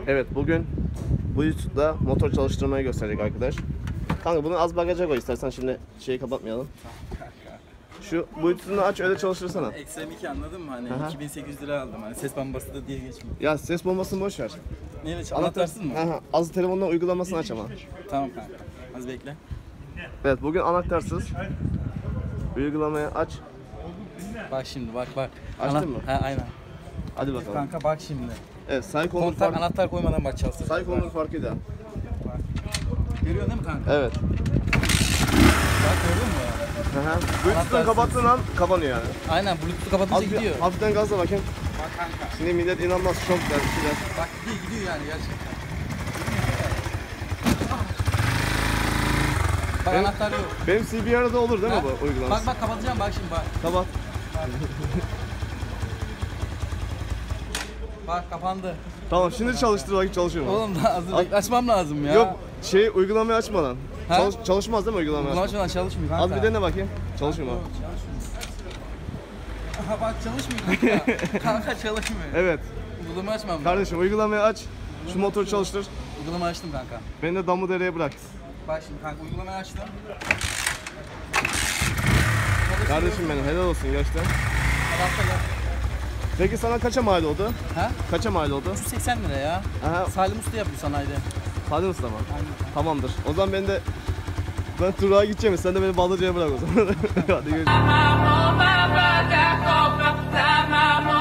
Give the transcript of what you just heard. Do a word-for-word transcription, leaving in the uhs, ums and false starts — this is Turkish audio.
Evet, bugün Bluetooth'la motor çalıştırmayı gösterecek arkadaş. Kanka bunu az bagaja koy istersen, şimdi şeyi kapatmayalım. Şu Bluetooth'unu aç, öyle çalıştırsana. Ekstrem iki, anladın mı? Hani Aha. iki bin sekiz yüz lira aldım. Hani ses bombası da diye geçmiyor. Ya ses bombasını boş ver. Neyle çal? Anahtarsız mı? Aha, az telefondan uygulamasını aç ama. Tamam kanka. Az bekle. Evet, bugün anahtarsız. Uygulamayı aç. Bak şimdi, bak bak. Açtın Ana... mı? He, aynen. Hadi bakalım. Kanka bak şimdi. Evet, sahip konur Kontak fark... anahtar koymadan bak çalsın. Sahip konur fark eder. Görüyorsun değil mi kanka? Evet. Bak gördün mü? Aha. Bluetooth'unu kapattığın an kapanıyor yani. Aynen, Bluetooth'u kapatınca Az bir, gidiyor. hafiften gazla bakayım. Bak kanka. Şimdi millet inanmaz, çok güzel bir şeyler. Bak gidiyor gidiyor yani gerçekten. Bak Benim- anahtar yok. Benim C B R'da olur değil mi Ha? bu uygulaması? Bak bak kapatacağım, bak şimdi bak. Kapat. Bak kapandı. Tamam, şimdi çalıştır bakayım, çalışıyor mu? Oğlum lazım. Açmam lazım ya. Yok, şey uygulamayı açmadan. Ha? Çalış, çalışmaz değil mi uygulamayı açmadan? Uygulama şu an çalışmıyor kanka. Az bir dene bakayım. Çalışıyor mu? Aha bak çalışmıyor kanka. Kanka çalışmıyor. Evet. Uygulama açmam lazım. Kardeşim uygulamayı aç. Şu motoru çalıştır. Uygulama açtım kanka. Beni de Damudere'ye bırak. Bak şimdi kanka uygulamayı açtım. Kardeşim benim, helal olsun gerçekten. Adapta gel. Peki sana kaça mal oldu? Ha? Kaça mal oldu? üç yüz seksen lira ya. Aha, Salim Usta yapıyor sanayide. hadi mısın ama? Aynen. Tamamdır. O zaman ben de ben Turak'a gideceğim. Sen de beni Ballıca'ya bırak o zaman. Hadi görüşürüz.